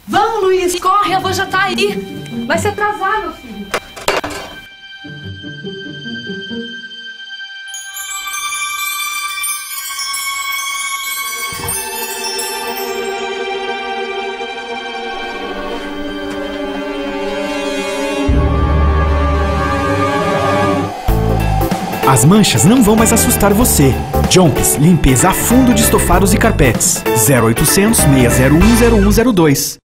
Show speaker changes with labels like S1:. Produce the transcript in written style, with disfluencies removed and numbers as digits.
S1: Vamos, Luiz, corre, a avó já tá aí. Vai se atrasar, meu filho.
S2: As manchas não vão mais assustar você. Jonques, limpeza a fundo de estofados e carpetes. 0800 601 0102.